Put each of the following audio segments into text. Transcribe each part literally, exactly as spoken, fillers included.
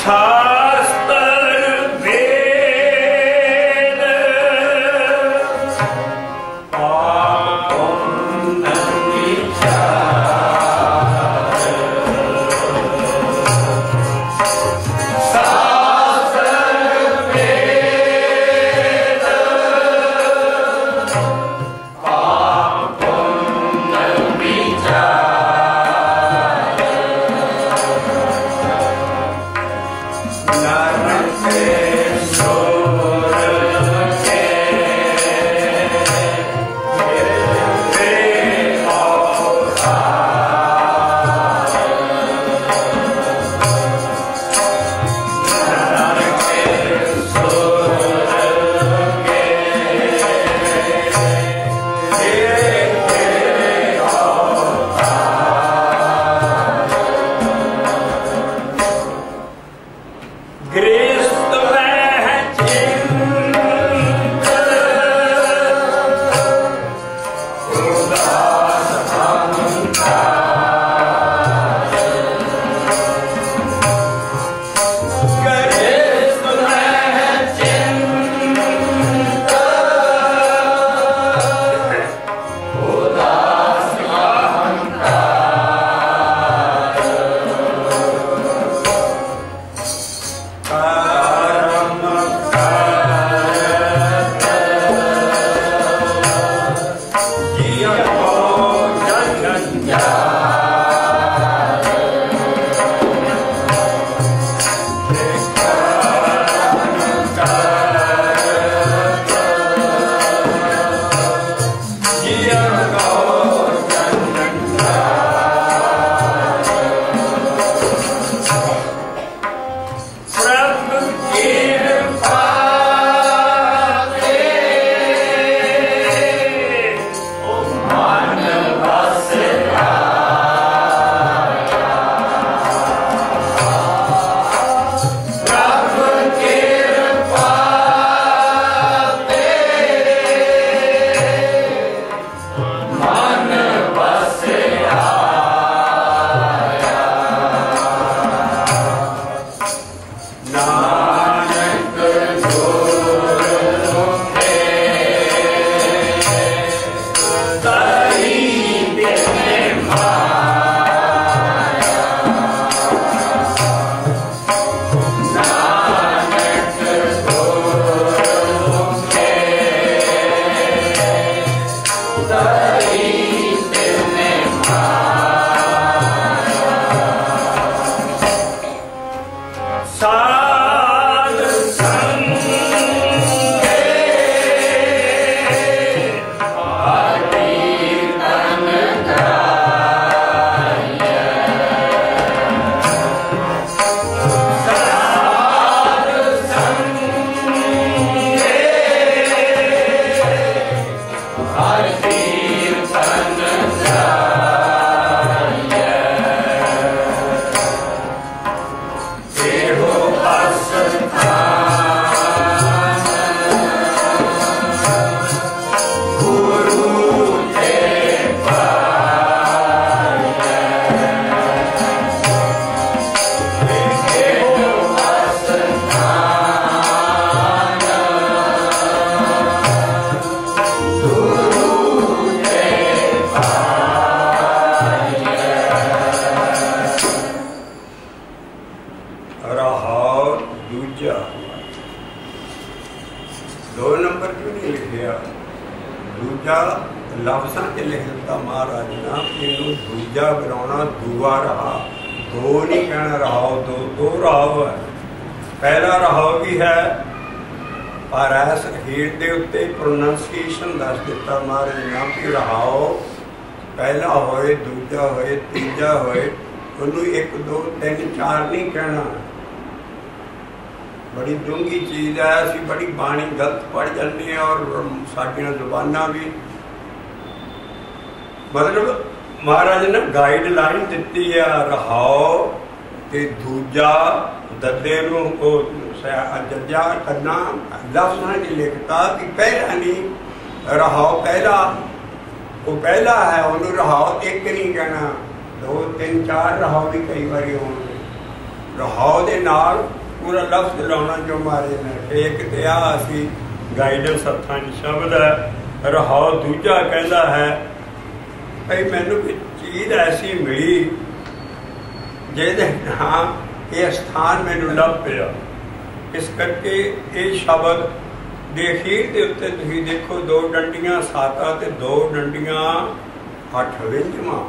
बड़ी डूंगी चीज़ है, असी बड़ी बाणी गलत पढ़ जाने और साडियां जुबाना भी मतलब महाराज ने गाइडलाइन दी है रहाओ ते दूजा ददे को जजा करना लफ्ज़ च लिखता कि पहला नहीं रहाओ पहला वो पहला है उन्होंने रहाओ एक नहीं कहना दो तीन चार रहाओ भी कई बार हो रहाओ दे नाल पूरा लफ्ज लाना जो मारे ने एक ते आ असी गाइडेंस हत्थां च शब्द है, रहाओ दूजा कहता है भाई मैनू कोई चीज़ ऐसी मिली जिहदे नाम ये स्थान मैनू लभ पिया। इस करके ये शब्द दे अखीर के उत्ते तुसीं देखो दो डंडियां साता ते दो डंडियां अठ विंजवां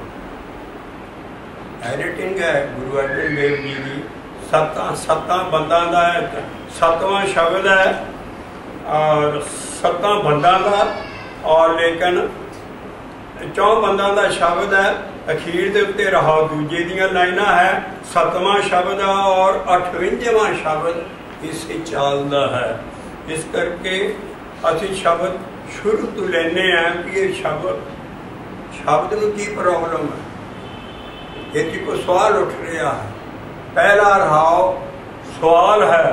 एडिटिंग है गुरु अर्जन देव जी की। सत्तां सत्तां बंदां दा सतवां शब्द है और सत्तां बंदां दा और लेकिन चौ बंदां दा शब्द है। अखीर के उत्ते रहाओ दूजे दियां लाइनां है, सतवां शब्द है और अठवंजावां शब्द इस चाल दा है। इस करके असीं शब्द शुरू तो लेने हैं कि ये शब्द शब्द में की प्रॉब्लम है, ये कोई सवाल उठ रहा है। पहला रहाओ सवाल है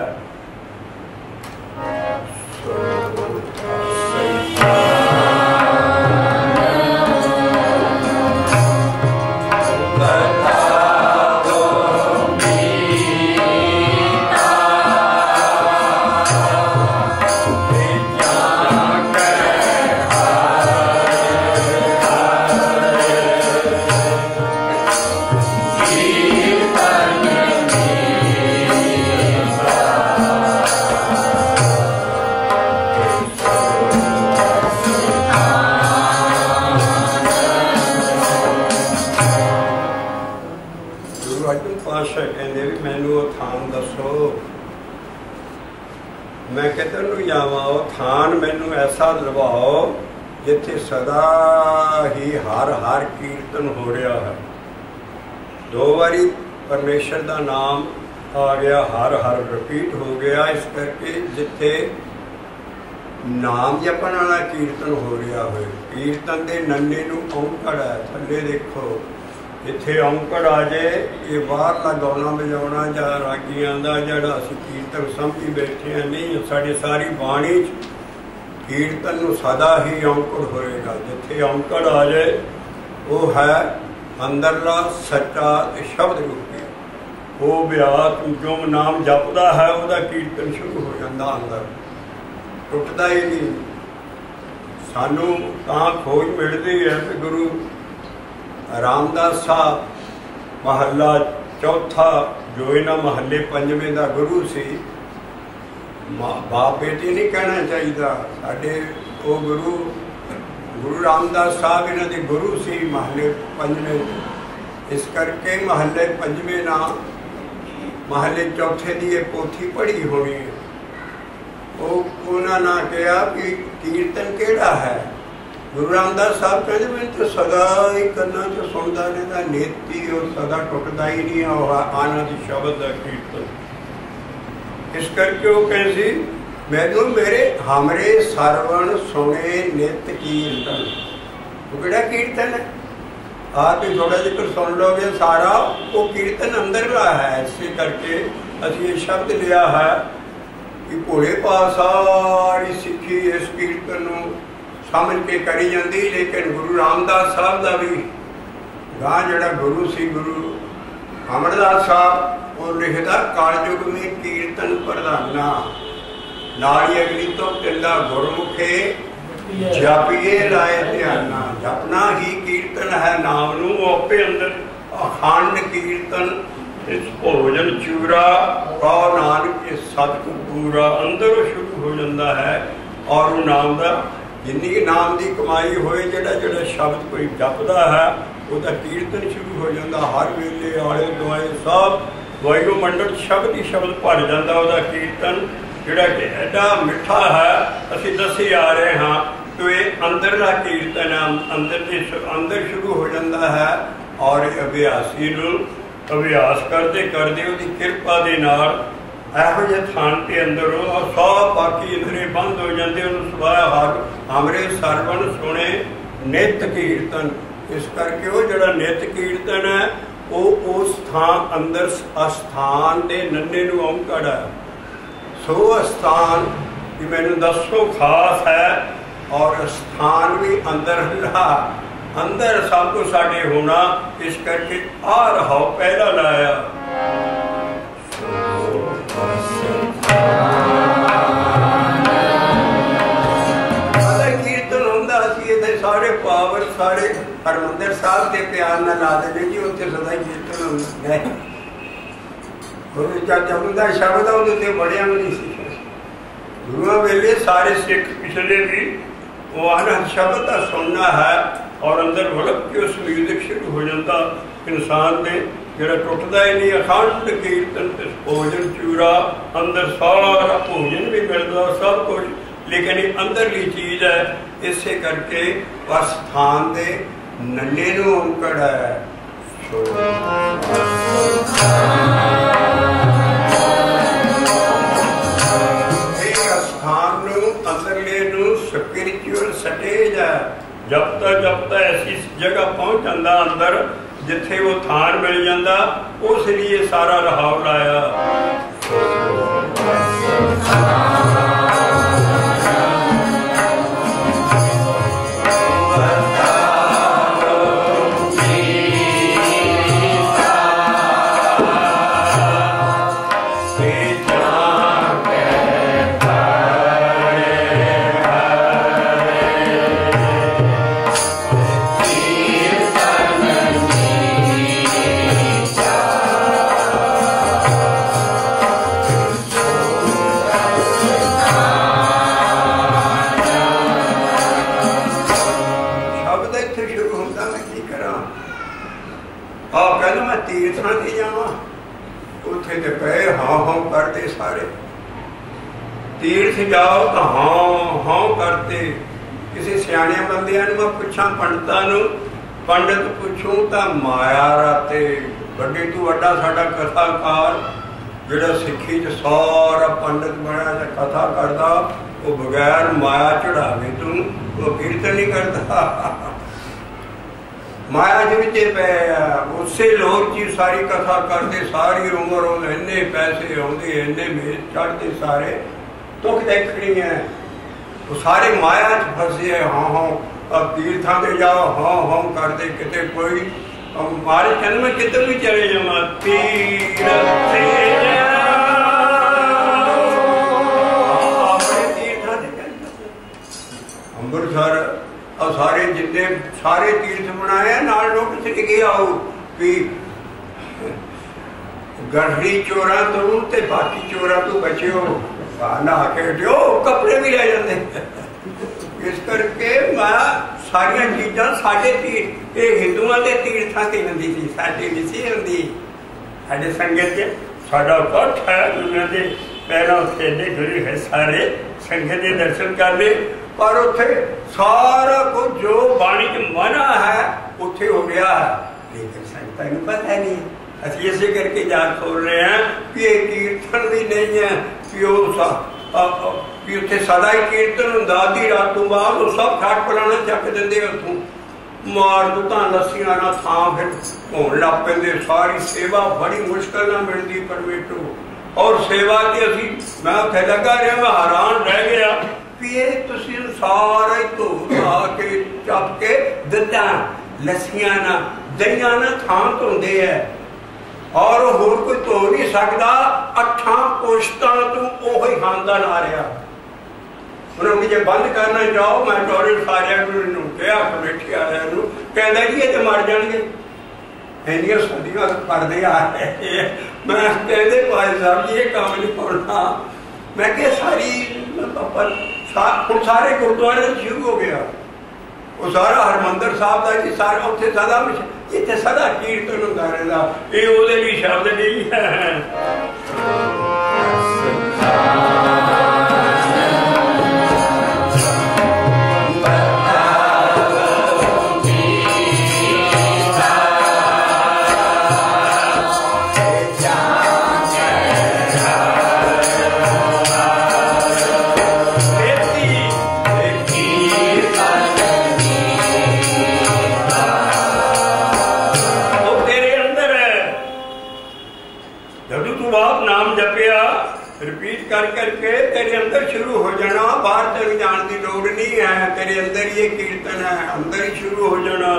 मैं किधर नूं जावां, थान मैनू ऐसा लवाओ जिथे सदा ही हर हर कीर्तन हो रहा है। दो बारी परमेश्वर का नाम आ गया, हर हर रिपीट हो गया। इस करके जिथे नाम जपन वाला कीर्तन हो रहा हो, कीर्तन के नन्ने नूं औंकड़ है थले देखो, इत्थे औंकड़ आ जाए ये बाहरला गाउना बजाउना जां रागियां दा जिहड़ा असीं कीर्तन समझी बैठे हैं, नहीं साडी सारी बाणी कीर्तन नूं सदा ही औंकड़ होएगा। जिथे औंकड़ आ जाए वो है अंदरला सच्चा शब्द रूपी, वो अभ्यास जो नाम जपदा है वह कीर्तन शुरू हो जाता, अंदर टुटदा ही नहीं। सानू तां खोज मिलती है कि गुरु रामदास साहब महला चौथा जो इन्हां महले पंजवें का गुरु सी, बाप बेटी नहीं कहना चाहिए, साडे वो गुरु गुरु रामदास साहब इन्हां दे गुरु सी महले पंजवें। इस करके महले पंजवें ना महले चौथे की एक पोथी पढ़ी होनी है, वो उन्होंने ना कहा कि कीर्तन केड़ा है। गुरु रामदास साहब कहते मैं तो सदा ही करना तो सुनता रहता, नेति और सदा टुटता ही नहीं आनंद शब्द का कीर्तन। इस करके वो कैसी मैनू मेरे हमरे सरवण सुने नित कीर्तन, वो केड़ा कीर्तन है आप ही थोड़ा जिक्र सुन लोगे सारा वो कीर्तन अंदर का है। इसी करके असी ये शब्द लिया है कि भोले पास सारी सिक्खी इस कीर्तन समझ के करी जाती। लेकिन गुरु रामदास साहब का भी गां जड़ा गुरु सी गुरु अमरदास साहब वो लिखता कालयुग में कीर्तन प्रधाना, नारी अग्नि तो टिल्ला गुरमुखे जपिए लाए ध्याना। जपना ही कीर्तन है नाम नू, आपे अंदर अखंड कीर्तन इस भोजन चूरा और नानक इस सतगुर पूरा अंदर शुरू हो जाता है। और वो नाम का जिन्नी नाम की कमाई होए जड़ा जड़ा शब्द कोई जपदा है वह कीर्तन शुरू हो जाता। हर वेले आले दुआले सब वायु मंडल शब्द ही शब्द भर जाता वह कीर्तन जोड़ा कि एडा मिठा है। असी दसे आ रहे हाँ तो ये अंदरला कीर्तन अंदर के अंदर शुरू हो जाता है। और अभ्यासी अभ्यास करते करते उसकी कृपा के नाल ਇਹੋ ਜਿਹੇ ਥਾਨ के अंदरों और सब बाकी इंद्रे बंद हो जाते उन्होंने सवाया हर हमरे सरवण सुने नित कीर्तन। इस करके वो जड़ा नित कीर्तन है वो उस स्थान अंदर अस्थान के नन्हे नूं औंकड़ है। सो अस्थान कि मैनू दसो खास है और स्थान भी अंदर रहा अंदर सब कुछ साढ़े होना। इस करके आ रहा पहला लाया साहब के प्यार न ला देंगे जी उत्थे सदा ही कीर्तन होंदा है और चाचा हुंदा शब्द उहदे बड़िया भी नहीं सी गुरुआ वेले सारे सिख पिछले भी वो आनंद शब्द का सुनना है और अंदर वलप के उस म्यूजिक शुरू हो जाता इंसान ने जरा टुटता ही नहीं अखंड कीर्तन भोजन चूरा अंदर सारा भोजन भी मिलता सब कुछ लेकिन अंदरली चीज है इसे करके वह स्थान दे नन्हे नूं औंकड़ है स्थान नूं अंदरले नूं स्पिरिचुअल स्टेज है जब तक जब तक ऐसी जगह पहुंच जाता अंदर जिथे वो थान मिल जाता उस लिए सारा रहाव लाया तीर्थ जाओ तो हाँ हाँ करते किसी सियाने बंदियां मैं पूछा पंडितां नूं पंडित पूछूं तो माया राते वड्डे तू वड्डा साडा कथाकार जिहड़ा सिੱਖੀ च सारा पंडित बनया ते कथा करदा वो बगैर माया चढ़ावे तू वो कीर्तन नहीं करता माया दे विच पै उसे लोग की सारी कथा करते सारी उम्र इन्ने पैसे आउंदे इन्ने मेल चढ़ते सारे दुख देखनी है वो सारे माया च फसे है हाँ हाँ अब तीर्थां ते जाओ हाँ हाँ करते किते कोई मारे कहने में कितने भी चले जावा तीर्थ अमृतसर और सारे जितने सारे तीर्थ बनाए नाल नोटिस लिखे आओ भी गढ़ी चोरा तो ते बाकी चोरा तो बचियो नहा के हटियो कपड़े भी रह जाते इस करके मैं सारिया चीज़ा साढ़े तीर्थ ये हिंदुओं के तीर्थों से होंगी थी साढ़े नहीं सी होंगी साढ़े संगत साडा कठ है दुनिया के पैरों से गुरु है सारे संगत के दर्शन कर ले पर उत्थे सारा कुछ जो बाणी च मना है उत्थे हो गया है लेकिन संगतां नूं पता नहीं असं इसे करके जान खोल रहे हैं कि ये कीर्तन भी नहीं है कि उत्थे सदा ही कीर्तन हुंदा आधी रात तो बाद सब खट पलाना चक देंदे उत्थों मार दुधां लस्सियां ना थां फिर होण लग पैंदे सारी सेवा बड़ी मुश्किल नाल मिलदी परमेटो और सेवा ते असीं मैं उत्थे लगा रहा मैं हैरान रह गया कि ये तुसीं सारा ही धो धा के चप के दुधां लस्सियां ना दहियां ना थां धोंदे है और होर कोई धो नहीं सकता अठा पुश्तां तू ओही खानदान आ रहा उन्होंने मुझे बंद करना जाओ मैं टॉयलेट सारे कहा कमेटी वाले कहना जी ये तो मर जाएंगे इनिया सदियां पढ़ते आ रहे मैं कहते भाई साहब जी ये काम नहीं होना मैं क्या सारी हम सारे गुरुद्वारे शुरू हो गया वो सारा हरमंदर साहब का जी सारा उत्थे सदा इतने सदा कीर्तन होंदा रहंदा ये ओहदे भी शब्द नहीं है कर करके तेरे अंदर शुरू हो जाना बाहर तक जाने की लोड़ नहीं है तेरे अंदर ये कीर्तन है अंदर ही शुरू हो जाना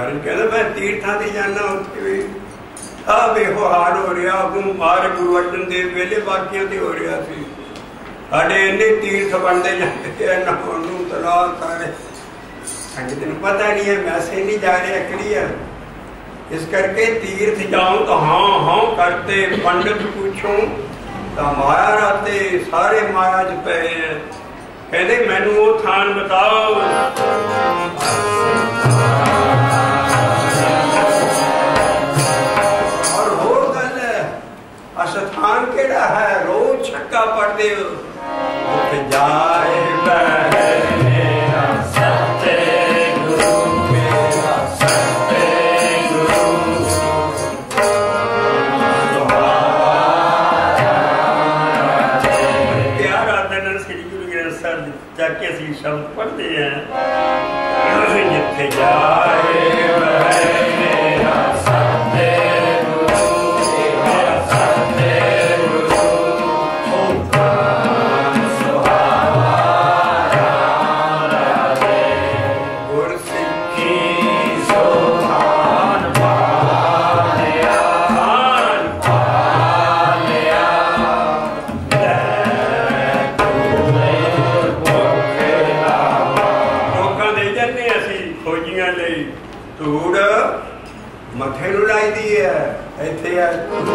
महाराज कहना मैं तीर्थां ते जाना उत्थे भी आ बेहो हाल हो रहा उदों मार गुरु अर्जन देव वेले बाकियां ते हो रहा सी साडे इन्ने तीर्थ बनते जाते ना नूं तलाक सारे संगत नूं पता नहीं है मैसेज नहीं जा रहा क्लियर। इस करके तीर्थ जाऊं तो हाँ हाँ करते पंडित पूछूं तो माया राते सारे माया च पे कहते मैनू वो थान बताओ और हो गल अस्थान केड़ा है रोज छक्का पढ़ते हो जाए मेरा सत्य गुरु मेरा सत्य जाके असी शब्द पढ़ते हैं जिथे जाए मेरा सत्य गुरु मेरा सत्य गुरु सुहावा राधे गुर सिੱਖੀ सोहान पालिया पालिया धूड़ मथे नूं लाई दी है इत्थे है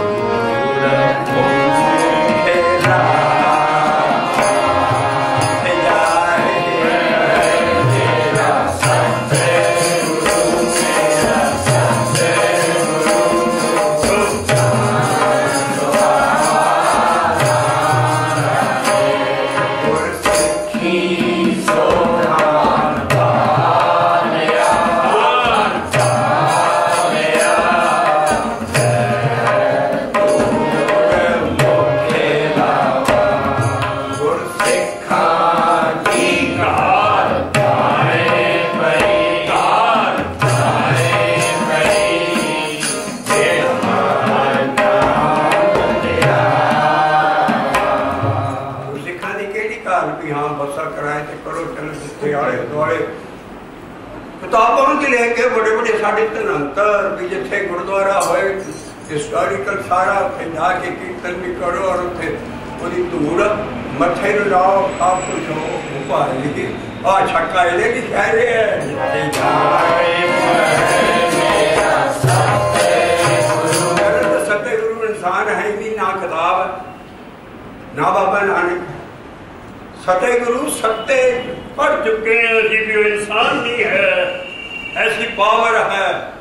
किताबों के लेके बड़े बड़े साढ़े धनंतर भी जिथे गुरुद्वारा होए हिस्टोरिकल सारा उत्थे जाके कीर्तन भी करो और उत्थे पूरी धूड़ मथे नूं लाओ सब कुछ हो भाल लिखी आ छक्का इहदे की कह रहे हैं जिथे जाए मेरा सत्य गुरु सत्य गुरु इंसान है ही ना किताब ना बाबा नानक सत्य गुरु सत्य पढ़ चुके हैं अभी भी इंसान नहीं है ऐसी पावर है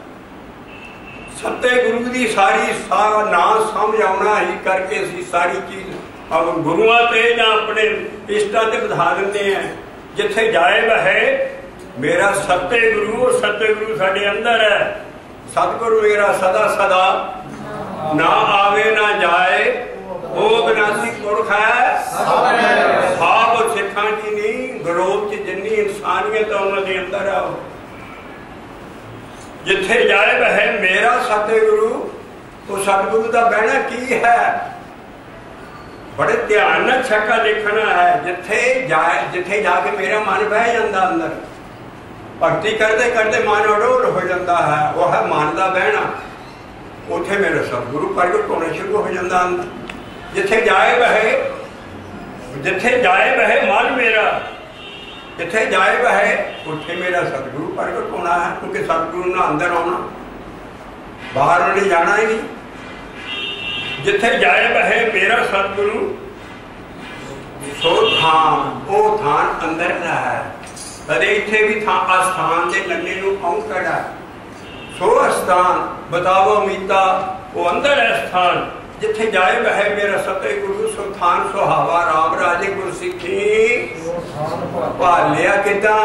सत्य गुरु की सारी सारा ना समझ आना ही करके असी सारी चीज अब गुरुआ ते या अपने इष्टा ते बधा देंगे हैं जिथे जाए वह मेरा सत्य गुरु और सत्य गुरु साडे अंदर है सतगुरु मेरा सदा सदा ना आवे ना जाए वो विनाशी पुरख है साब सिखां की नहीं गलोब च जिन्नी इंसानियत है उन्होंने अंदर आओ जिथे जाए वह मेरा सतगुरु तो सतगुरु का बहना की है बड़े ध्यान न छक्का देखना है जिथे जाए जिथे जाके मेरा मन बह जाता अंदर भक्ति करते करते मन अडोल हो जाता है वो है मन का बहना उथे मेरा सतगुरु प्रगट होना शुरू हो जाता अंदर जिथे जाए वह जिथे जाए वह मन मेरा जिथे जाए वह उठे मेरा सतगुरु प्रगट होना है क्योंकि सतगुरु ने अंदर आना बाहर उन्हें जाना ही नहीं जिथे जाए वह मेरा सतगुरु सो थान वो थान अंदर का है कदे इथे भी था अस्थान के नन्ने नूं औंकड़ है सो अस्थान बतावो मीता वो अंदर है स्थान जिथे जाए वह मेरा सत्य गुरु सो थान सुहावा राम राजे गुर सिੱਖੀ पालिया किदा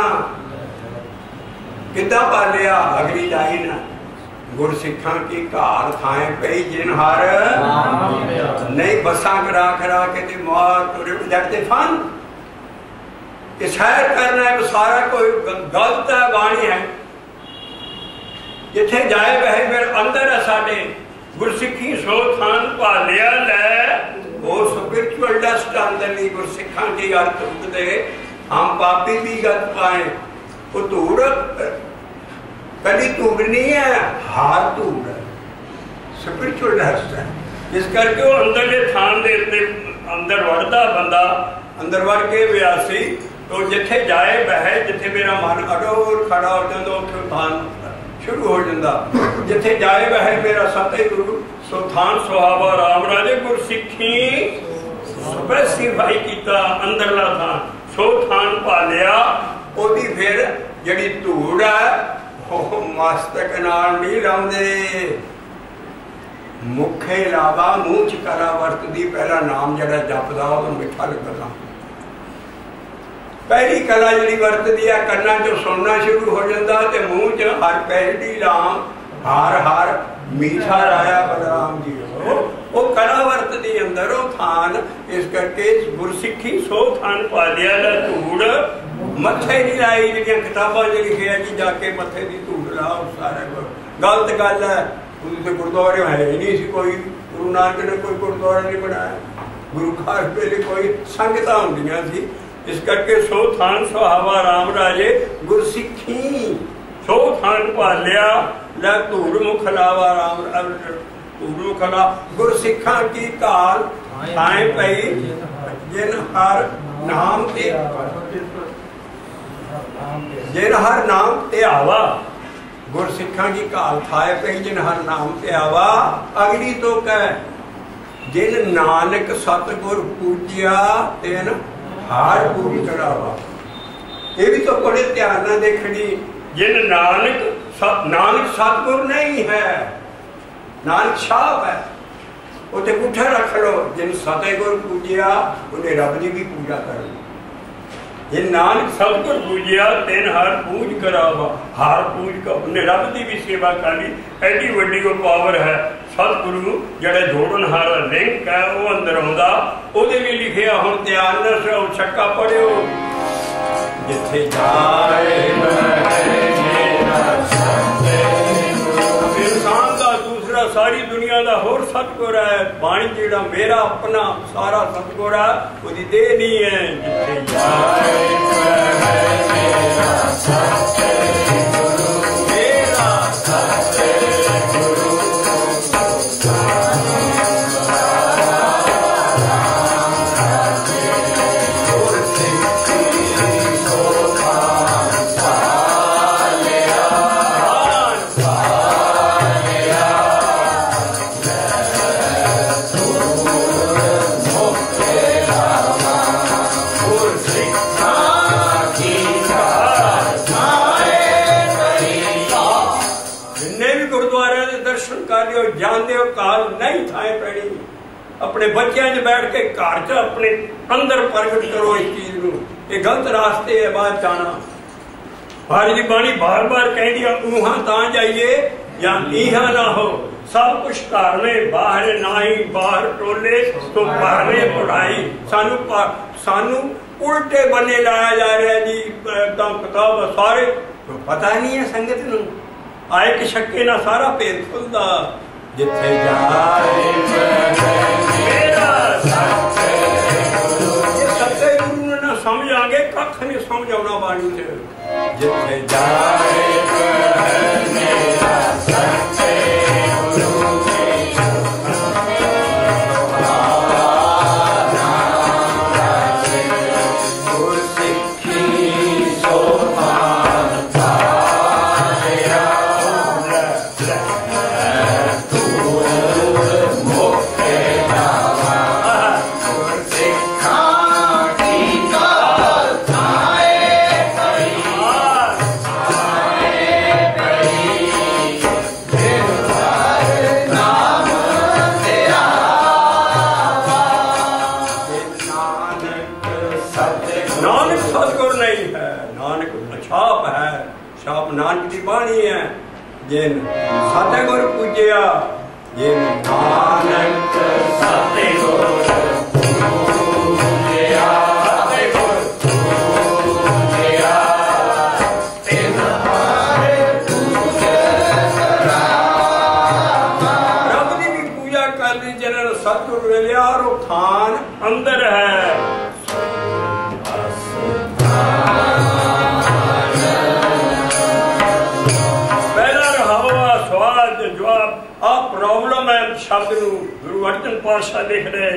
किदा पालिया अगली लाइन गुर सिखा की घार थाए पई जिन हर नहीं बसा करा करा के ते मार तुरे जड़ते फन ये सैर करना है सारा कोई गलत है बाणी है जिथे जाए वह मेरे अंदर है साडे गुरसिखी सो थान भालिया लै वो स्पिरिचुअल डस्ट अंदर नहीं गुरसिखा की अर्थ उगदे हम पापी भी गत पाए वो धूड़ कभी धूड़ नहीं है, हार धूड़ है, स्पिरिचुअल रेस्ट है। इस करके वो अंदरले थान दे अंदर वड़दा बंदा, अंदर वड़ के व्यासी तो जिथे जाए बह, जिथे मेरा मन अडोल खड़ा हो जाता उत्थे थान शुरू हो जाता। जिथे जाए वह मेरा सतगुरु सो थान सुहावा राम राजे गुरसिੱਖੀ स्पेसिफाई किया अंदरला थान सो थान पालिया। ओदी फिर जिहड़ी धूड़ है वो मस्तक नाल नहीं लाउंदे, मुखे लावा मूँह च कला वरतदी, पहला नाम जिहड़ा जपदा ओह मिठा लगदा। पहली कला जी वरतदी है कन्ना चो सुनना शुरू हो जाता तो मूँह च हर पहली लाम हार हार मीठा राया बलराम जी वो कला वरतदी अंदर वो थान। इस करके गुरसिੱਖੀ सो थान पालिया ला धूड़ मथे नहीं लाई। जिहड़ियां किताबां च लिखिया जी जाके मथे की धूड़ लाओ, सारा गलत गल है। उसे गुरुद्वारे है ही नहीं सी कोई, गुरु नानक ने कोई गुरुद्वारा नहीं बनाया, गुरु खास वेले कोई संगतां हुंदियां सी। इस करके सो थान सुहावा राम राजे गुरसिੱਖੀ सो थान पालिया लै धूड़ मुख लावा राम धूड़ मुख ला। गुरसिੱਖਾਂ की काल थाए पई जिन हर नाम ते जिन हर नाम ते आवा। गुरसिੱਖਾਂ की काल थाए पई जिन हर नाम ते आवा। अगली तो कह जिन नानक सतगुर पूजिया तेन हार पूरी करावा। ये भी तो बड़े ध्यान ना देखनी। जिन नानक सत नानक सतगुर नहीं है, नानक छाप है, उसे पुठा रख लो। जिन सतगुर पूजिया उन्हें रब की भी पूजा कर लो। जिन नानक सतगुर पूजिया तेन हार पूज करावा। हार पूज का उन्हें रब की भी सेवा कर ली। एडी वड्डी वो पावर है। सतगुरु जड़े जोड़न हारा लिंक है वो अंदर आउंदा। ओदे भी लिखिया हुण ध्यान नाल सो छक्का पढ़ियो। जिथे जाए इंसान का दूसरा सारी दुनिया का होर सतगुर है। बाणी जेड़ा मेरा अपना सारा सतगुर है, उसकी देह नहीं है। जिथे जाए जानते हो काल नहीं थाए पैनी। अपने बच्चों च बैठ के घर च अपने अंदर प्रगट करो इस चीज को। ये गलत रास्ते है बाहर जाना। बाहर की बाणी बार बार कह दिया ऊहा ता जाइए या इहा ना हो। सब कुछ घर में बाहर ना ही बाहर टोले तो बाहर में पढ़ाई। सानू सानू उल्टे बने लाया जा रहा है जी। किताब सारे तो पता नहीं है संगत नूं आए कि शक्के ना सारा भेद खुलदा। जिथे जाए मेरा सच्चे गुरु ने ना समझ आगे कख नहीं समझ आना बाणी से। जिथे जाए मेरा सच्चे गुरु नानक की बाणी है। जिन सतगुर पूजिया जिन नानक सतगुर पूजिया सतगुर पूजिया तिन हारे पूजे रब की भी पूजा कर दी। जिन्होंने सतगुर मिलिया और वो थान अंदर है। शब्द नूं गुरु अर्जन पातशाह लिख रहे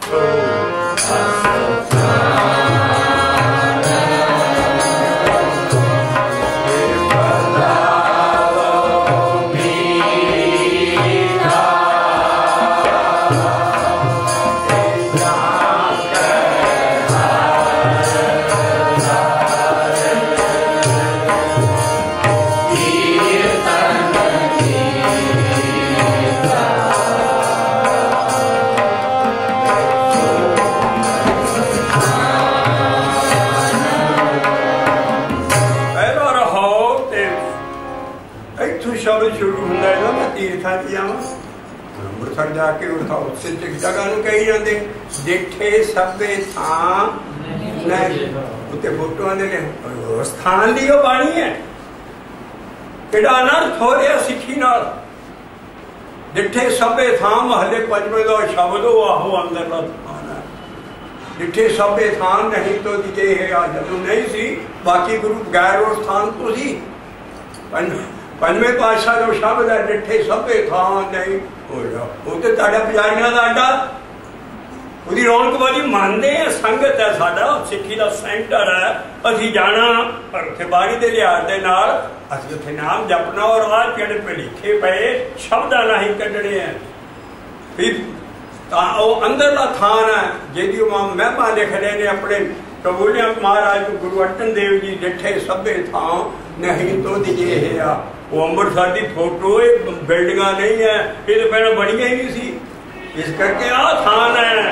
ਅੰਮ੍ਰਿਤਸਰ ਜਾ ਕੇ ਉਠਾ ਉਸੇ ਜਗ੍ਹਾ ਨੂੰ ਕਹੀ ਜਾਂਦੇ ਦੇਖੇ ਸਭੇ ਥਾਂ ਨਹੀਂ ਉੱਤੇ ਫੋਟੋਆਂ ਦੇ ਨੇ ਸਥਾਨ ਦੀ ਉਹ ਬਾਣੀ ਹੈ ਕਿਹੜਾ ਅਨਰਥ ਹੋ ਰਿਹਾ ਸਿੱਖੀ ਨਾਲ ਡਿੱਠੇ ਸਭੇ ਥਾਂ ਮਹੱਲੇ ਪੰਜਵੇਂ ਦਾ ਸ਼ਬਦ ਉਹ ਆਹੋ ਅੰਦਰ ਦਾ ਥਾਨ ਹੈ ਡਿੱਠੇ ਸਭੇ ਥਾਂ ਨਹੀਂ ਤੋਂ ਦਿਜੇ ਹੈ ਆ ਜਦੋਂ ਨਹੀਂ ਸੀ ਬਾਕੀ ਗੁਰੂ ਗੈਰ ਉਹ ਸਥਾਨ ਤੋਂ ਸੀ पंजवें पातशाह जो शब्द है डिठे सभे थां नहीं होया वो तो तुहाडा पुजारियां दा अड्डा ਉਹਦੀ ਰੌਣਕਬਾਜ਼ੀ ਮੰਨਦੇ ਆ ਸੰਗਤ है साडा सिक्खी दा सेंटर है असीं जाना पर उत्थे बाणी दे लिहाज दे नाल असीं उत्थे नाम जपना और आ ਜਿਹੜੇ ਭਲੇਖੇ ਪਏ शब्दां ਨਾਲ ही ਕੱਢਣੇ ਆ भी ਤਾਂ ਉਹ ਅੰਦਰਲਾ ਥਾਨ ਹੈ ਜਿਹਦੀ ਉਹ ਮਹਿਮਾ ਲਿਖ ਰਹੇ ਨੇ ਆਪਣੇ ਕਬੂਲਿਆ महाराज गुरु अर्जन देव जी डिठे सभे थां नहीं तो दिजे है आ वो अमृतसर की फोटो बिल्डिंग नहीं है ये तो पहले बनिया ही नहीं सी इस करके आ थान है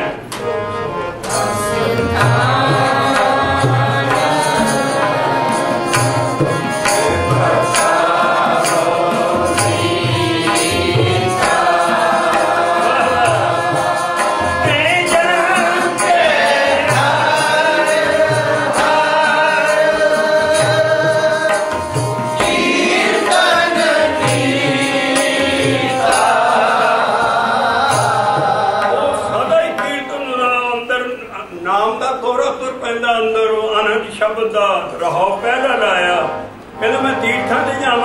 शब्द का रहो पहला लाया कहना मैं तीर्थां ते जावां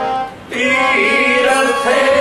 तीरथ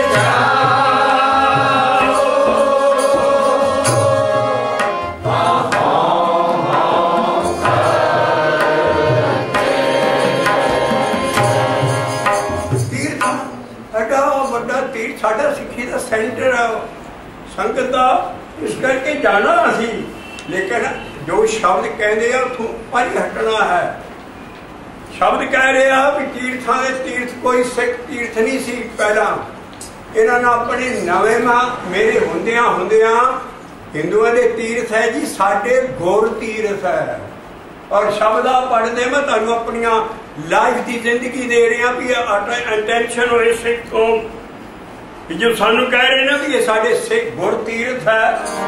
तीर्थ साडा सिक्खी दा सेंटर है संगत का इस करके जाना असी लेकिन जो शब्द कहते हैं उतों पर हटना है शब्द कह रहे भी तीर्थां दे तीर्थ कोई सिख तीर्थ नहीं सी पहला इन्होंने अपने नवे मां मेरे हुंदियां हुंदियां हिंदुओं के तीर्थ है जी साडे गुर तीर्थ है और शब्द आ पढ़ते मैं तुहानूं अपनियां लाइफ की जिंदगी दे रहा भी इंटेंशन होए सिख तो जो सानू कह रहे ना भी ये साडे सिख गुर तीर्थ है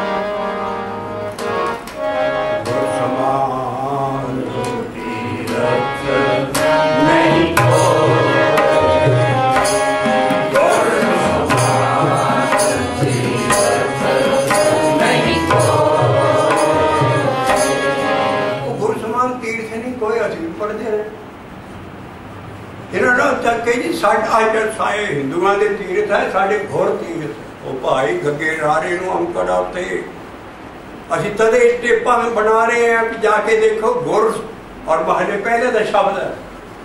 हिंदुओं के तीर्थ है साढ़े गुर तीर्थ वो भाई गगे रारे अंकड़ा उत्ते असी तदे टेपा में बना रहे हैं कि जाके देखो गुर और महले पहले का शब्द है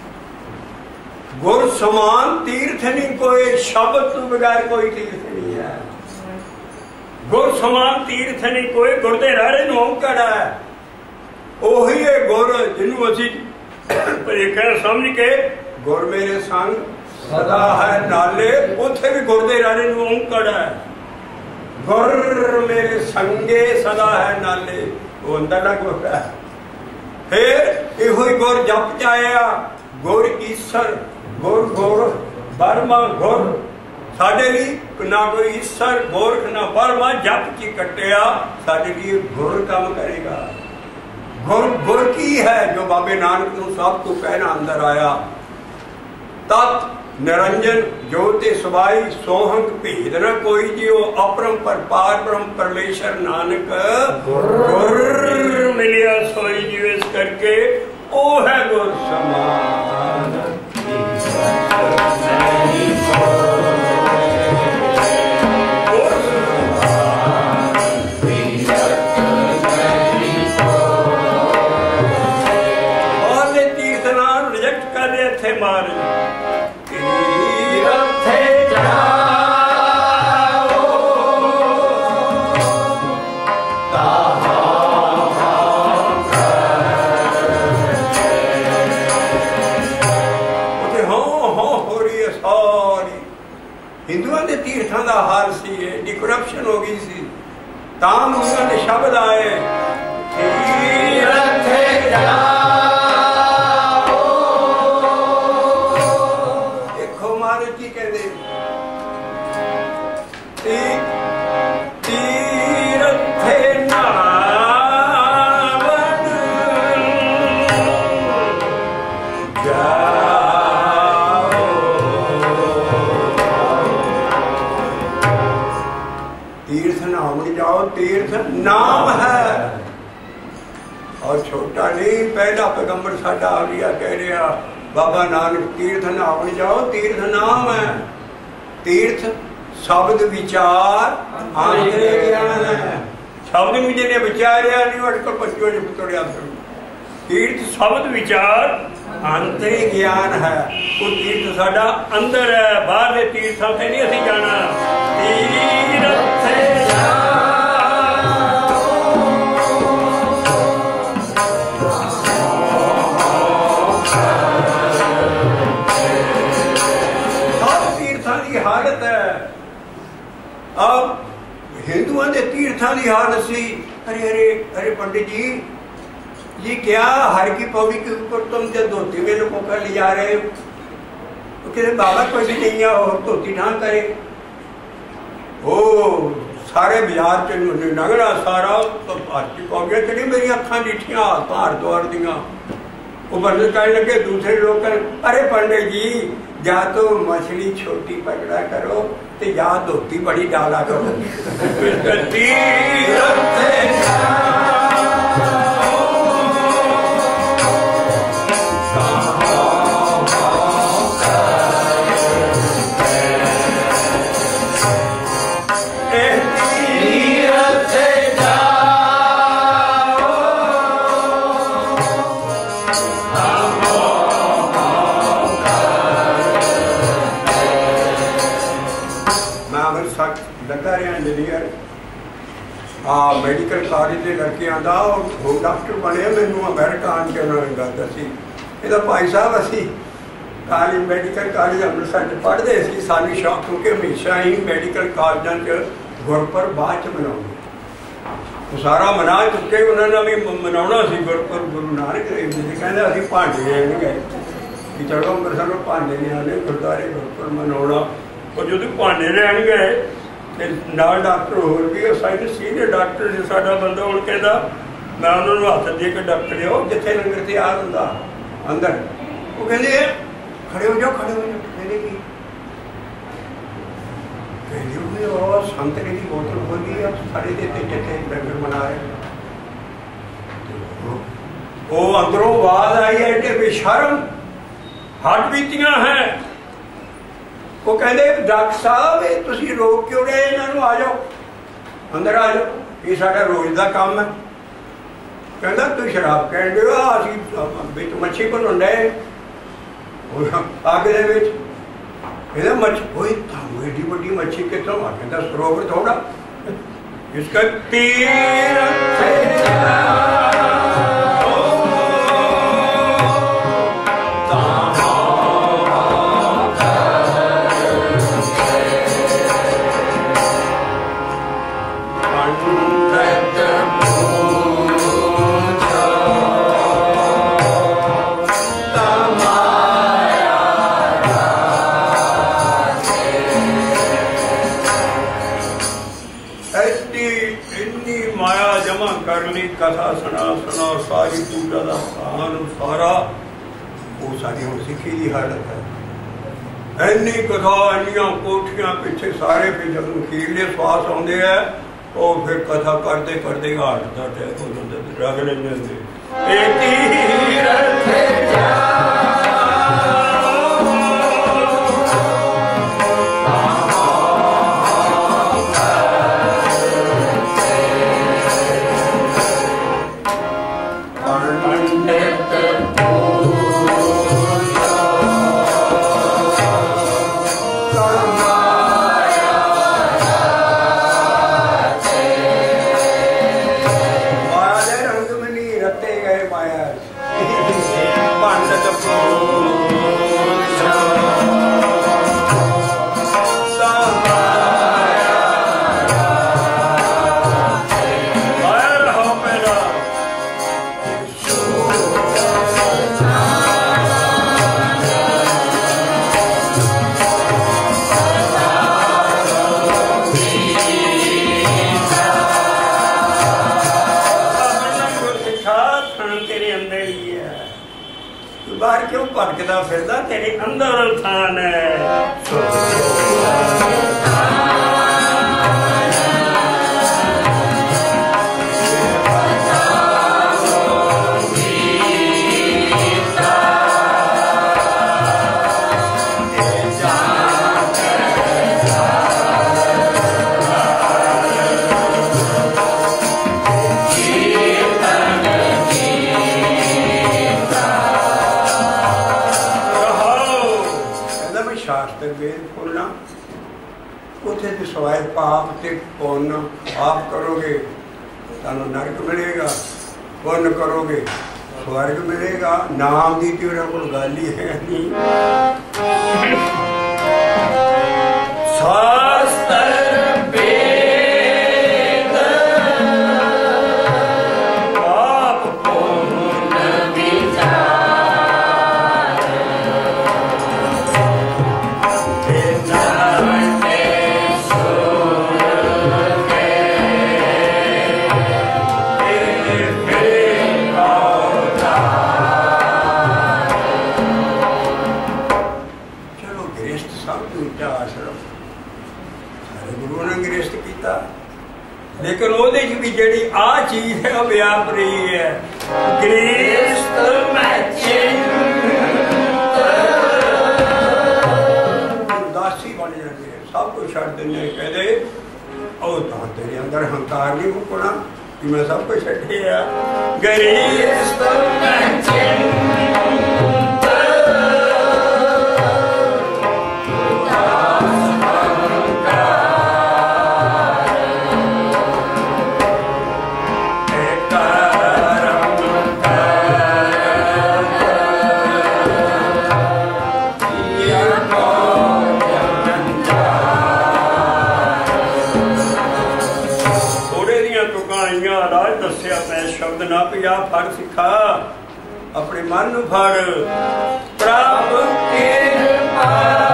गुर समान तीर्थ नहीं कोई शब्द तो बगैर कोई तीर्थ नहीं है गुर समान तीर्थ नहीं कोई गुर दे रारे अंकड़ा है ओही है गुर जिन्हों असी भलेखा समझ के गुर मेरे संग सदा है नाले उथे भी गुर दे रारे अंकड़ है गुर मेरे संगे सदा है नाले वो अंदर गुर है फिर यो गुर जप जाया गुर ईश्वर गुर गुर बर्मा गुर साडे लिए ना कोई ईश्वर गोरख ना बर्मा जप की कटिया साडे लिए गुर काम करेगा गुर गुर की है जो बाबे नानक को सब तो पहला अंदर आया तत् निरंजन ज्योति सुबाई सोहंग भेद न कोई जियो अपरम पर पार ब्रह्म परमेश्वर नानक गुर मिलिया सोई जियो इस करके ओ है गुर समान गुर और छोटा नहीं, पहला पैगंबर साडा आवलिया कह रहा बाबा नानक तीर्थ नाम जाओ, तीर्थ नाम है। तीर्थ शब्द विचार आंतरे ज्ञान है। शब्द में जिन्हें विचारिया नहीं अटकल बच्चों ने पुतड़िया। तीर्थ शब्द विचार आंतरे ज्ञान है। वो तीर्थ साडा अंदर है, बाहर के तीर्थों से नहीं असीं जाना। तीर्थ से हालत है। अब हिंदुओं के तीर्थों की हालत सी, अरे अरे अरे पंडित जी ये क्या हर की पौड़ी के ऊपर तुम जब धोती में लोगों का ले जा रहे हो, तो कहते बाबा कोई भी नहीं है और धोती ढांक करे। ओ सारे बाजार च नगड़ा सारा तो हर की पौड़ियां चढ़ी, मेरी अखां डिठियां हार द्वार दियां। वो बंदे कहने लगे दूसरे लोग, अरे पंडित जी या तो मछली छोटी पकड़ा करो तो या धोती बड़ी डाला करो। लगा रहा इंजीनियर हाँ मैडिकल कॉलेज के लड़के आता और वो डॉक्टर बने। मैनू अमेरिका आन के उन्होंने गल दसी, ये भाई साहब असी कॉलेज मैडिकल कॉलेज अमृतसर पढ़ते सी, सानू शौक क्योंकि हमेशा ही मैडिकल कॉलेजों च गुरपुरब बाद च मनाउंदे। वो सारा मना चुके, उन्होंने भी मनाउणा सी गुरपुरब गुरु नानक देव जी। कहते असीं भांडे लेन गए कि चलो अमृतसर भांडे नहीं आने गुरुद्वारे गुरपुरब मनाउणा। और जो भांडे लैन गए नाल डॉक्टर होर भी साइड सीनियर डॉक्टर जो साडा बंदा हूँ कहता, मैं उन्होंने हथ दे के डॉक्टर हो जिथे लंगर तैयार होंदा अंदर, वो कहते खड़े हो जाओ खड़े हो जाओ। कहते की कहते हुए संतरे की बोतल खोली अब साढ़े देते जिथे लंगर मना रहे। वो अंदरों आवाज आई है कि बेशर्म हट बीतियां हैं। वो कहते डॉक्टर साहब तुम रोक क्यों रहे इन्हों, आ जाओ अंदर आ जाओ, ये साडा रोज का काम है। कहता तू शराब कह दे अभी मच्छी बनाने डे अग दे मच्छी कोई थानू एडी वड्डी मच्छी कितों आ, कहता सरोवर थोड़ा इसका तीर कथा सुना सुना सारी पूजा का स्थान सारा वो सारी हम सिखी की हालत है। इन्नी कथा इन्नियां कोठियां पिछे सारे फिर जब खीरले श्वास आते हैं तो फिर कथा करते करते हार्ट का अटैक हो जाता रग लेंगे। बाहर क्यों भटकता फिरदा, तेरे अंदर थान है। भी सवाए पाप ते पुण्य आप करोगे तुहानू नरक मिलेगा, पुण्य करोगे स्वर्ग मिलेगा। नाम की तो उन्होंने कोल गल ही है नहीं। शास्त्र लेकिन वो भी जी आ चीज है व्याप रही है। गृहस्थ उदासी बन जाती है, सब कुछ छड़ देने कहते ओ तो तेरे अंदर हंकार नहीं मुकना कि मैं सब कुछ छड़े आ। गृहस्थ शब्द ना पिया फड़ सिखा अपने मन नू फड़ प्रभ कृपा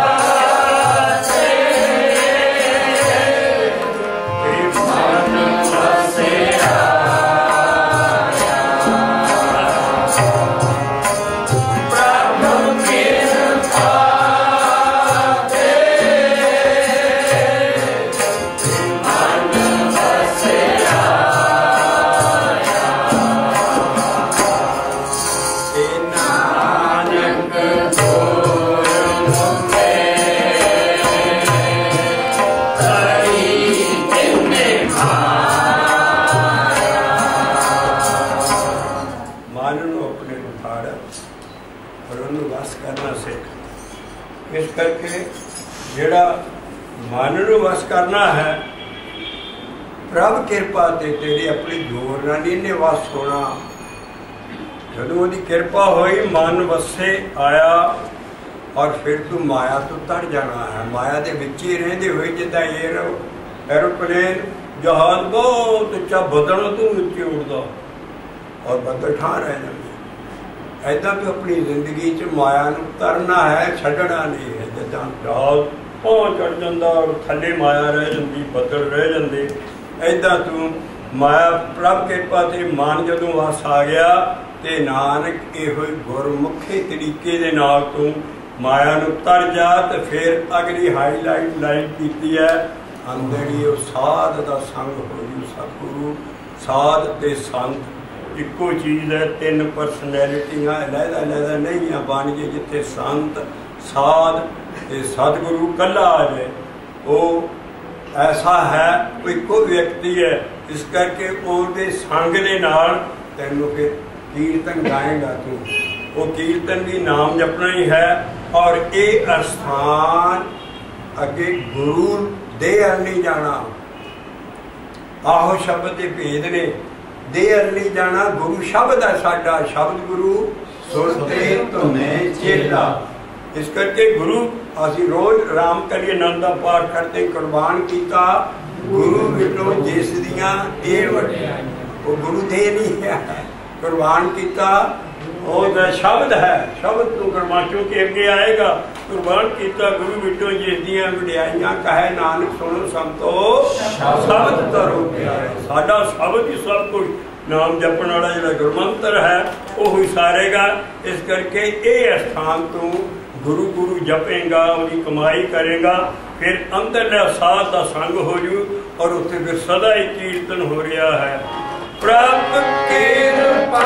करके जेड़ा मन नू वश करना है। प्रभ कृपा ते तेरी अपनी जोर ना नहीं ने वश होना। जदों ओदी कृपा हुई मन वसे आया और फिर तू माया तो तर जाना है। माया के विच ही रहिंदे होए जिद्दां एरो एरोप्लेन जहाज बहुत उच्चा बदल तू नीचे उड़दा और बदल ठा रह जांदे। ऐदा तो अपनी जिंदगी च माया नू तरना है, छड्डना नहीं है। जिद्दां जहाज पहुंच चढ़ जांदा और थल्ले माया रह जांदी, बदल रह जांदे। ऐदा तू माया प्रभ कृपा ते मन जदों वस आ गया ते नानक इहो गुरमुखी तरीके दे नाल तू माया नू तर जा। ते फिर अगली हाईलाइट लाइट कीती है अंदर ही साध दा संग हो जू। सतगुरु साध ते संत इको चीज़ है। तीन परसनैलिटियां अलहदा अलहदा नहीं है बन गए। जिथे संत साध ते सतगुरु कला आ जाए वो ऐसा है कोई को व्यक्ति है। इस करके उसके संग दे नाल तैनूं फिर कीर्तन गाएगा तू। वो कीर्तन भी नाम जपना ही है। और ये अस्थान अगे गुरु दे अल नहीं जाना। आहो शब्द के भेद ने। दे अल नहीं जाना, गुरु शब्द है साडा। शब्द गुरु सुनते तुम्हें चेला। इस करके गुरु असी रोज राम करिए नाम का पाठ करते कुर्बान किया गुरु विटो जिस दियां ए वड्डियां। वो गुरु दे नहीं है, कुर्बान किया वो शब्द है। शब्द तू कुर्बान क्योंकि अगे आएगा। कुर्बान किया गुरु विटो जिस दियां वड्डियाइयां कहे नानक सुनो संतो शब्द तरो प्यारे। साडा शब्द ही सब कुछ। नाम जपन वाला जो गुरमंत्र है वो ही सारेगा। इस करके ये स्थान तू गुरु गुरु जपेगा, उसकी कमाई करेगा, फिर अंदर साथ का संग हो जू और उत्थे फिर सदा ही कीर्तन हो रहा है। प्रभ कृपा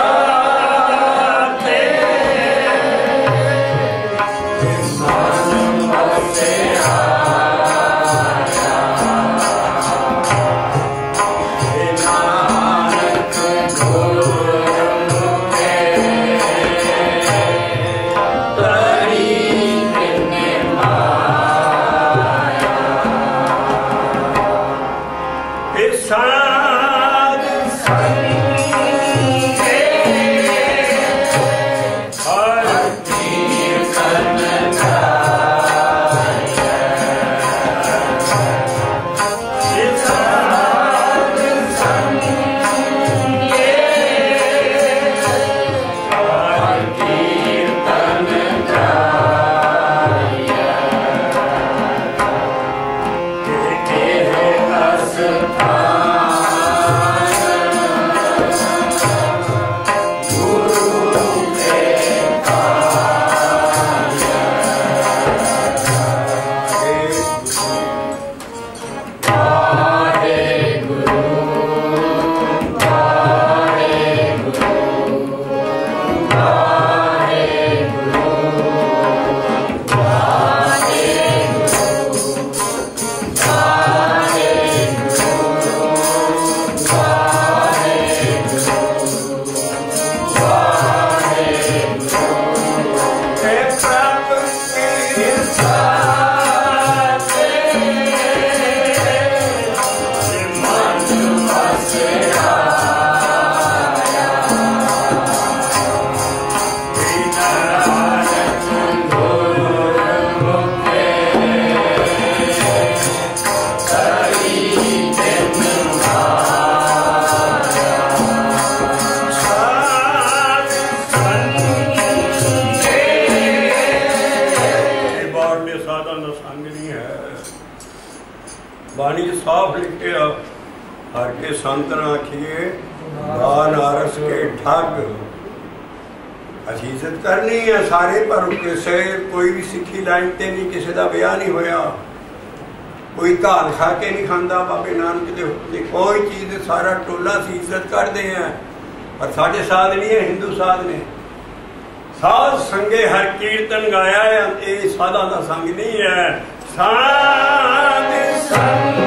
बाणी साफ लिखे हर के संत ना आखिए गान आरस के ठग। असी इज्जत करनी है सारे, पर किसे कोई भी सिक्खी लाइन ते नहीं, किसी का ब्याह नहीं होया, कोई घाल खा के नहीं खांदा बाबे नानक दे हुक्म दी, कोई चीज़ सारा टोला सी इज्जत करते हैं। पर साढ़े साध नहीं है, हिंदू साध ने साध संगे हर कीर्तन गाया है, ये साधा का संग नहीं है। साध संग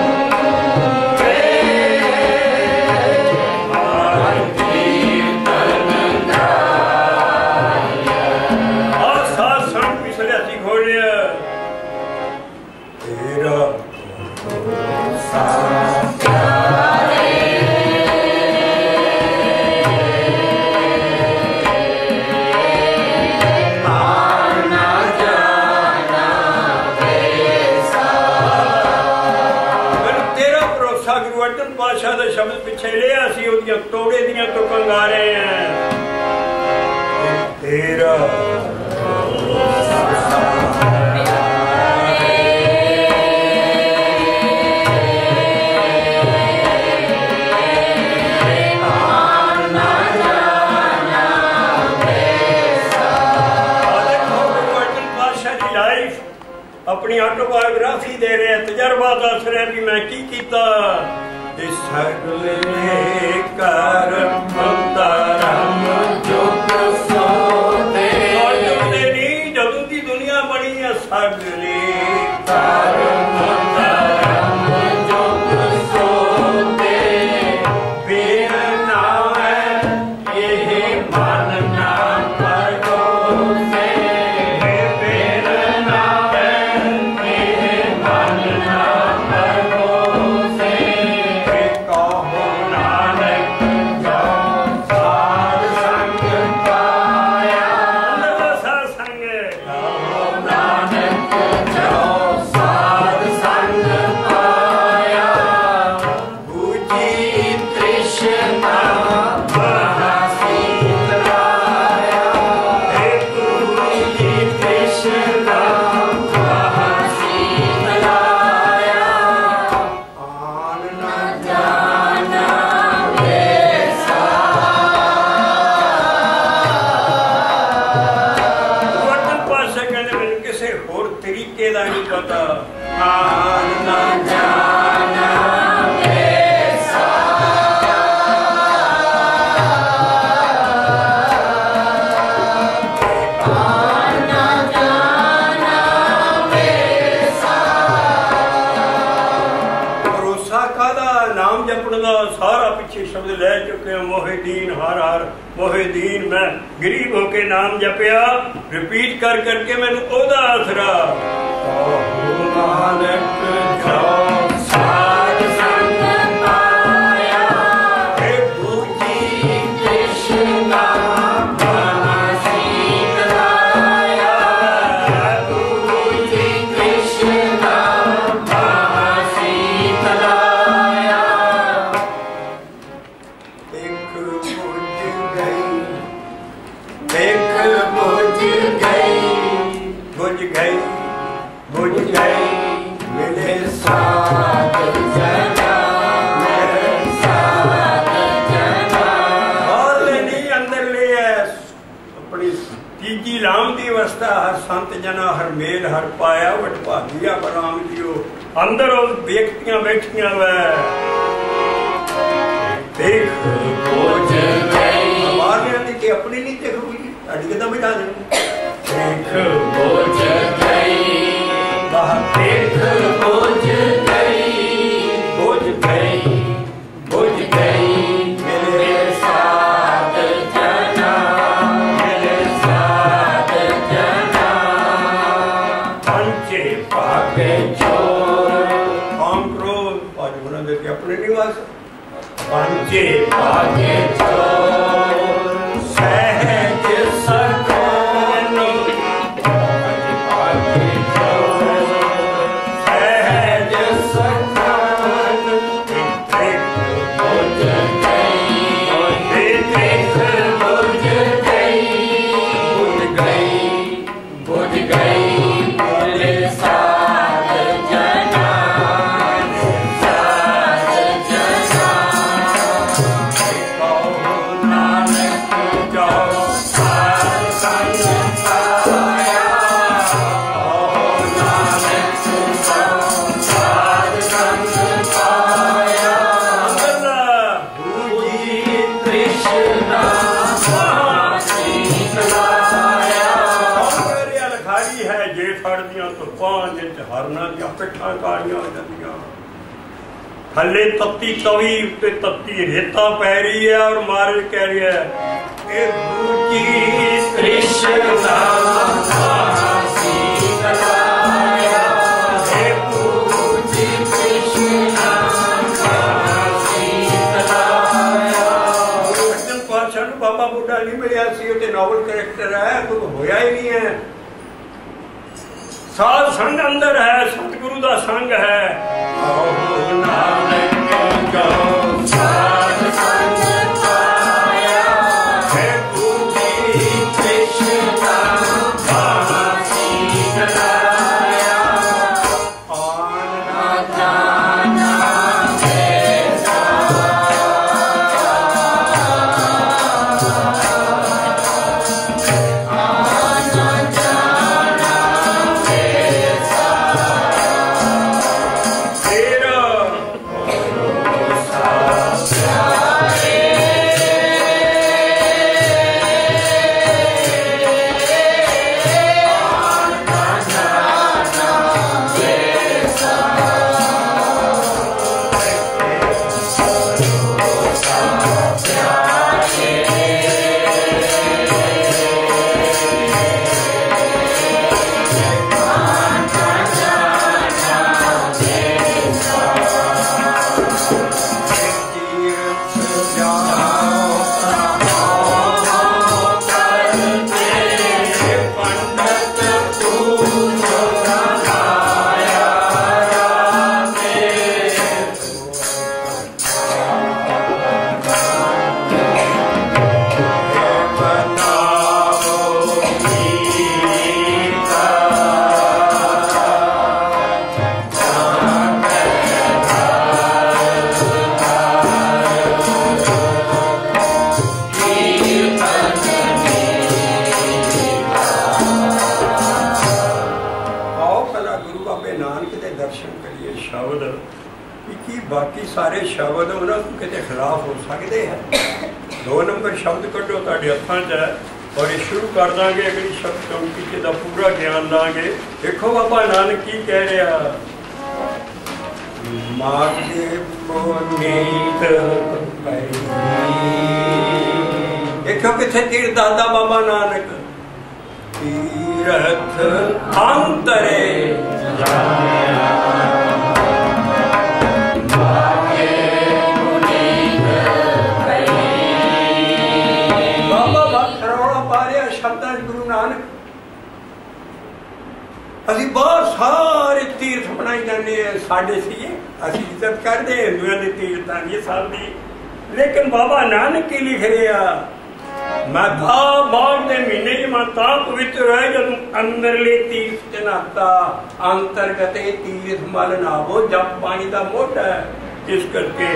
शब्द पिछे लिया सी उदियां तोड़े दियां तो कंगा रहे हैं। तेरा अपनी ऑटोबायोग्राफी दे रहे हैं, तजर्बा दस रहे भी मैं की कीता। सगले कर मंतरम जुग सोते और जुगदे नहीं जदों दी दुनिया बनी है। सगले कर मंतरम जुग सोते बिन नावे ये मन ना परगोसे, बिन नावे ये मन ना परगोसे। शब्द ले चुके मोहिदीन हर हर मोहिदीन, मैं गरीब होके नाम जपया रिपीट कर करके मैंने ओदा आसरा। हर संत जना हर मेल हर पाया वट भागिया बराम दियो। अंदर व्यक्तियां बैठिया वै देख अपनी नहीं देखोगी अड़ी कितना बिठा देंगे। देख बोझ गई देख बोझ गई बोझ गई बोझ गई मेरे साथ जना मेरे साथ जना पंचे पाके चोर काम करो आज बना देते अपने निवास पंचे पाके चोर सहज सकोनी पाके चोर सहज सकोन देख बोझ गई देख बोझ गई बुझ गई बुझ गई मेरे साथ जना तूफान जिस हरना दी पिठा कालियां हो जांदियां, थले तत्ती तवी उत्ते तत्ती रेता पै रही है और महाराज कह रही है ए दूजी कृष्णा बाबा बुढ़ा नहीं मिलया सी, नॉवल कैरेक्टर है, कुछ होया ही नहीं है। साध संग अंदर है, सतगुरु का संग है। बाकी सारे शब्द उन्होंने कितने खिलाफ हो सकते हैं। दो नंबर शब्द कटो ताड़े हथां च है और ये शुरू कर देंगे अगली शब्द चौंकी का पूरा ज्ञान लाँगे। देखो बाबा नानक की कह रहा, मागे पुनीत देखो किथे तीर दादा बाबा नानक तीरथ अंतरे गुरु नानक असी बहुत सारे तीर्थ बनाई जाने साढ़े सी असी इज्जत करते हिंदुओं के तीर्थों की सारी, लेकिन बाबा नानक की लिख रहा मैं था बाग के महीने मैं ता पवित्र है जब अंदरले तीर्थ च नहाता अंतरगत तीर्थ मल नावो जब पानी का मुठ है। इस करके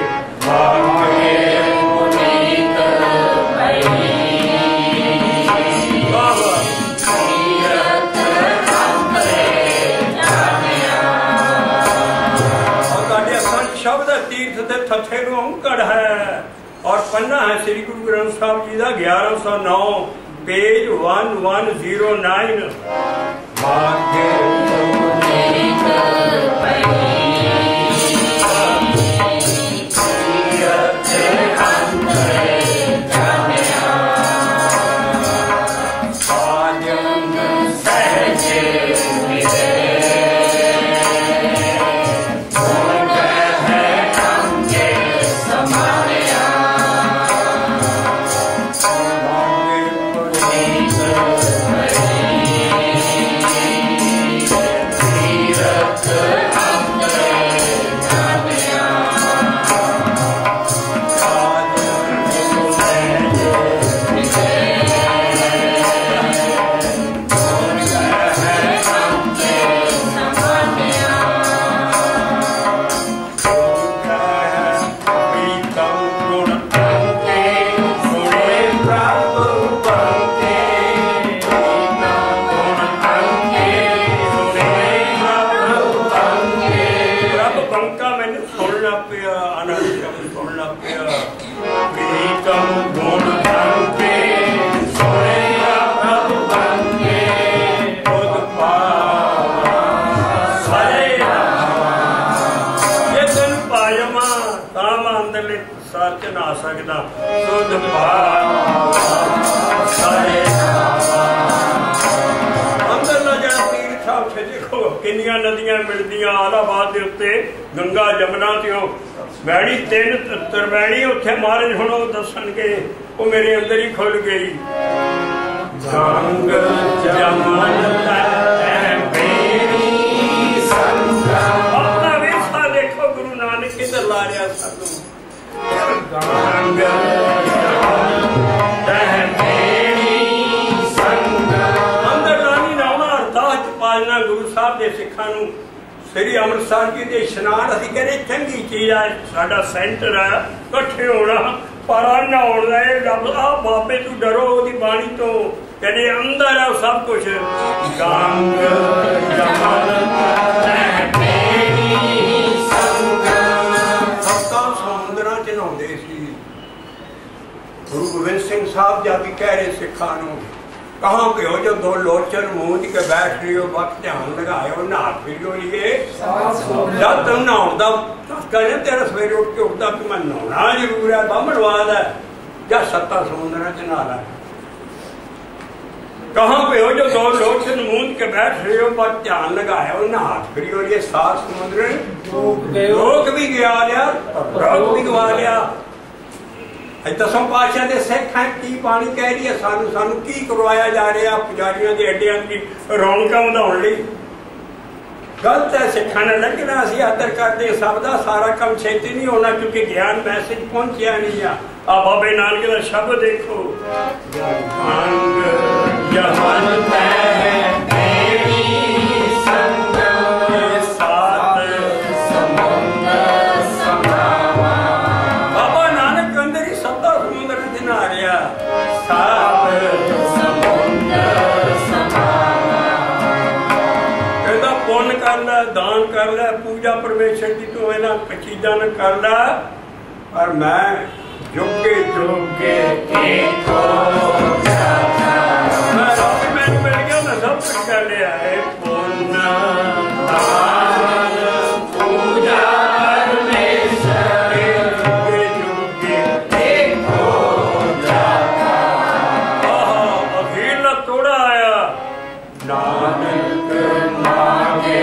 शब्द तीर्थ के थथे अंकड़ है और पन्ना है श्री गुरु ग्रंथ साहब जी का ग्यारह सौ नौ page one one zero nine. Amritsar च नहा सकदा। सुध सारे अंदरला जड़ा तीर्थ उत्थे देखो किन्नियां नदियां मिलदियां। आलाबाद दे उत्ते गंगा जमुना ते मैड़ी तीन तरवैणी उत्थे महाराज हुण ओह दसणगे, वो मेरे अंदर ही खुल गई। गंग जमुन अपना वेसा देखो गुरु नानक किधर ला रहा सानू। गंग अंदर लानी नामा अरदास पालना गुरु साहब के सिखां नू। श्री अमृतसर जी के इशनान असीं कहने चंगी चीज है, साडा सेंटर है, कट्ठे होना पर ना होना है। रब आ बाबे तू डरो ओदी बाणी तो, कहने अंदर है सब कुछ। गंग सत्तां समुद्रां च नहाउंदे सी। गुरु गोबिंद सिंह साहब जाके कह रहे सिखां नू, कहाँ पे हो जो दो लोचन मूंद के बैठ रही हो, वक्त ध्यान लगाओ, नहा फिरो लिए जब तुम नहाउंदा कहने तेरा सवेरे उठ के उठता कि मैं नहाना जरूर है, बामणवाद है, या सत्ता समुद्र च नहा ला। कहाँ पे हो जो दो लोचन मूंद के बैठ रहे हो, वक्त ध्यान लगाओ, नहा फिरो लिए सात समुद्र लोक भी गया लिया, लोक भी गवा लिया। दसों पातशाह के सिख हैं की पानी कह रही है सानू, सानू की करवाया जा रहा पुजारियों के अड्डियां की रौनकां वधाउण लई। गलत है, सिखां ने लगना असीं आदर करते सबदा, सारा काम छेती नहीं होना क्योंकि ज्ञान मैसेज पहुंचया नहीं आ। आ बाबे नानक का शब्द देखो, गंग जमुन दान कर लै, पूजा परमेश्वर की तू इन्हां चीज़ां न कर लै, पर मैं जोगे जोगे देखो मैं रब मैनूं मिल गया, मैं सब कुछ कर लिया है। पुण्य दान पूजा परमेश्वर जोगे जोगे देखो जाता। अखीरला तोड़ा आया, नानक मांगे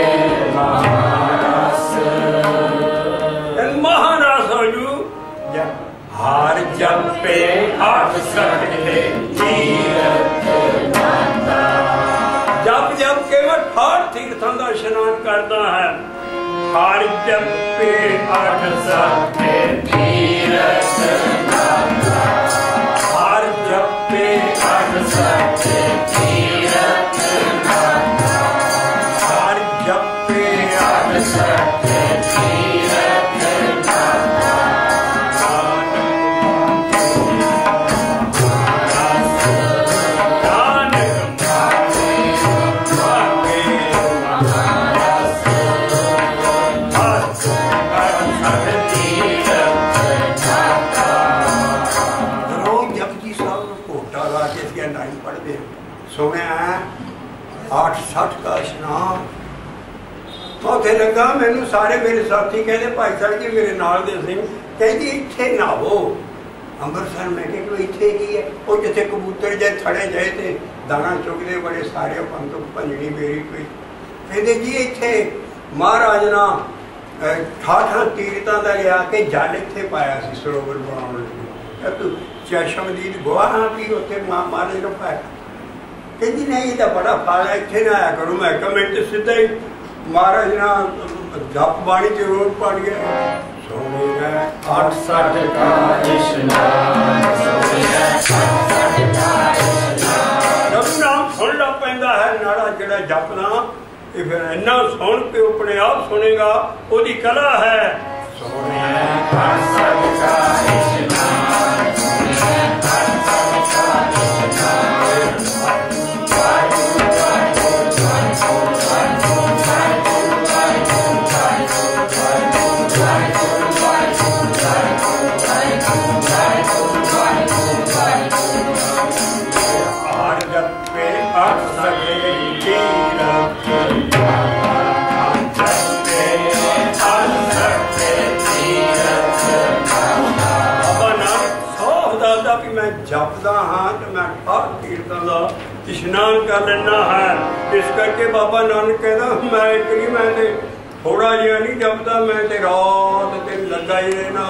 हार जपे आठ सकते तीरथ नाता। जप जप के मैं ठाठ तीर्थों का स्नान करता है। हार जपे आठ सकते तीरथ नाता, हार जपे आठ सकते तीरथ नाता, हार जपे आठ सकते तीरथ नाता। सुनिया आठ सठ का स्नान उथे लगा, मैनू सारे मेरे साथी कहते भाई साहब जी मेरे नाल दे सिंह कहती इत्थे नहावो अमृतसर। मैं कि इत्थे की है, वो जिथे कबूतर जे थड़े जाए थे दाना चुगते बड़े सारे पंत भंजनी मेरी कोई कहते जी इत्थे महाराज ना ठाठा तीरतां दा लिया के जल इत्थे पाया सी सरोवर बनाउण लगे। तू चशमदीद गवाह भी उत्थे महाराज ने पाया। कहती नहीं ये बड़ा फल है, इतने ना आया करूँ। मैं कहा मिनट सीधा ही महाराज ना जप बाणी के रोड पड़ गया। सोने आठ सठ का जब नाम सुन ला पैंदा है नाड़ा जड़ा जपना ये फिर इन्ना सुन के अपने आप सुनेगा, ओदी कला है। सोने आठ सठ का मैं जपदा हाँ तो मैं हर कीर्तन का इशनान कर लेना है। इस करके बाबा नानक कहना मैं एक नहीं मैं ते थोड़ा जिहा नहीं जपदा, मैं ते रात दिन लगा ही रहना।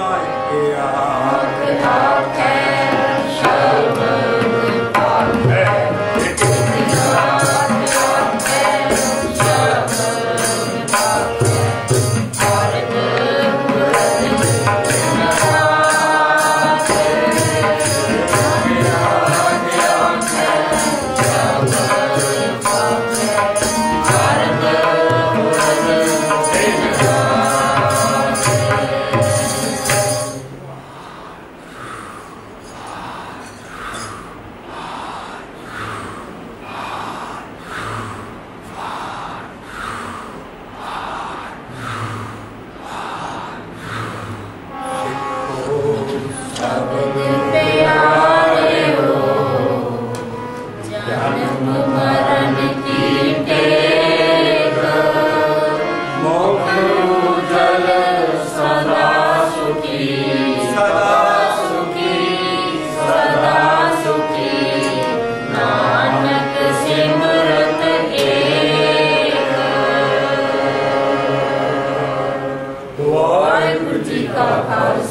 वाहिगुरु जी का खालसा।